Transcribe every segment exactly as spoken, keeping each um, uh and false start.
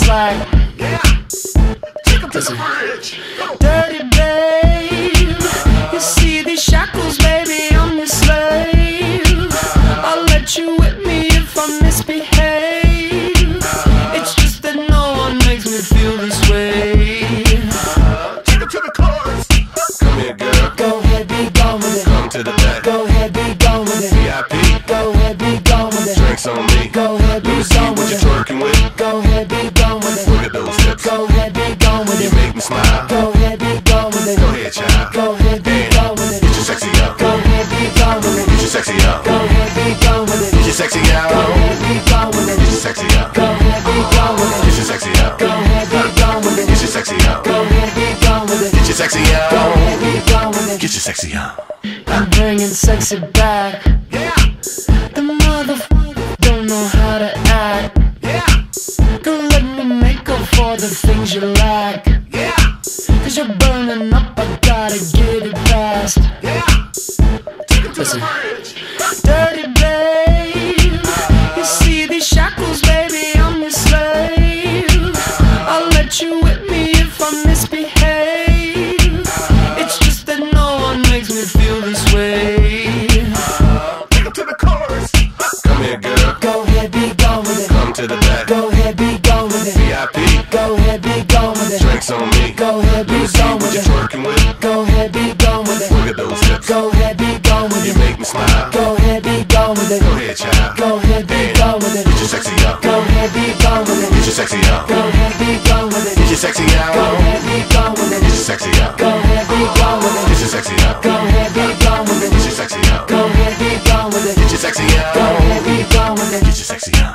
slack. Yeah, take 'em to the bridge. Dirty babe, you see these shackles, baby, I'm your slave. I'll let you whip me if I misbehave. It's just that no one makes me feel this way. Take 'em to the chorus. Come here, girl. Go ahead, be gone with it. Come to the back. Go ahead, be gone with it. V I P. Go ahead, be gone with it. Drinks on me. Go ahead, be Let me see gone what with you're it. twerking with. Go ahead, be gone with it. Look at those hips. Go ahead, be gone with You it. make me smile. Go ahead, be gone with it. Go ahead, child. Go ahead, be gone with it. Get your sexy out. Go ahead, be gone with it. Get your sexy out. Go ahead, be gone with it. Get your sexy out. Go ahead, be gone with it. Get your sexy out. Go ahead, be gone with it. Get your sexy out. Go ahead, be gone with it. Get your sexy out. Go ahead, be gone with it. Get your sexy Go out. ahead, be gone with it. Get your sexy out. I'm bringing sexy back. Yeah, The motherfucker don't know how to act. yeah, Don't let me make up for the things you lack. yeah, Cause you're burning up, I gotta get it fast. yeah. Take 'em to the Listen. bridge. Dirty babe, you see these shackles, baby, I'm your slave. I'll let you whip me if I misbehave. It's just that no one makes me feel this way. Take 'em to the chorus. Come here, girl. Go ahead, be gone with it. Come to the back. Go ahead, be gone with it. V I P. Go ahead, be gone with it. Drinks on me. Go ahead, Let be me see gone what with you're it. twerking with. Go ahead, be gone with it. Look at those hips. Go ahead, be gone with You it. make me smile. Go ahead, be gone with it. Go ahead, child. Go ahead, be gone with it. Get your sexy out. Go ahead, be gone with Get it. your sexy out. Go ahead, be gone with it. Get your sexy out. Go ahead, be gone with Get it. your sexy out. Go ahead, be gone with Get it. your sexy out. Go ahead, be gone with Get it. your sexy out. Go ahead, be gone with it. Get your sexy out. Go ahead, be gone with it. Get your sexy out.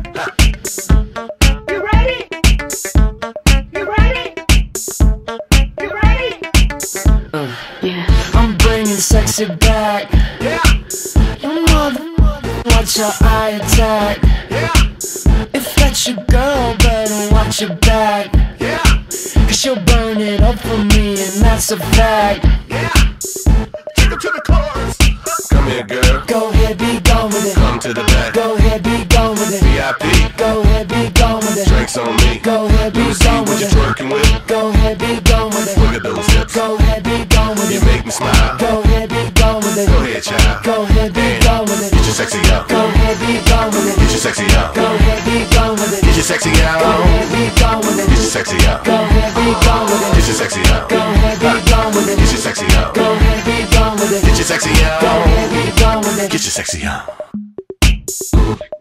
You ready? You ready? You ready? I'm bringing sexy back. Yeah, Your mother, watch your eye attack. yeah, If that's your girl, better watch your back. yeah, Cause she'll burn it up for me, and that's a fact. yeah. Take 'em to the chorus. Come here, girl. Go ahead, be gone with it. Come to the back. Go ahead, be gone with it. V I P. Go ahead, be gone with it. Drinks on me. Go ahead, be Let me see gone what with you're it. twerking with. Go ahead, be gone with it. Look at those hips. Go ahead, be gone with You it. make me smile. Go ahead, be gone with it. Go ahead, child. Go ahead, be gone with Get it. your sexy out. Go ahead, be gone with Get it. your sexy out. Go ahead, be gone with it. Get your sexy Go out. ahead, be gone with Get your it. sexy out. Go ahead, be gone with Get it. your sexy out. Go ahead, be gone with Get your it. sexy out. Go ahead, be gone with Get it. your sexy Go out. ahead, be gone with it. Get your sexy out.